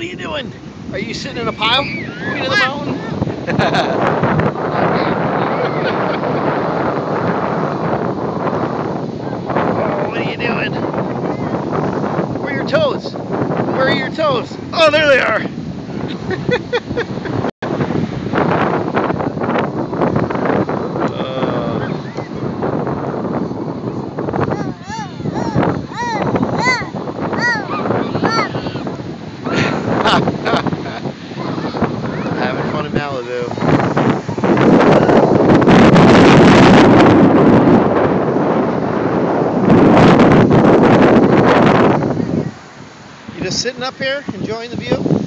are you doing? Are you sitting in a pile? Queen of the mountain? Oh, what are you doing? Where are your toes? Where are your toes? Oh, there they are. Having fun in Malibu. You just sitting up here enjoying the view?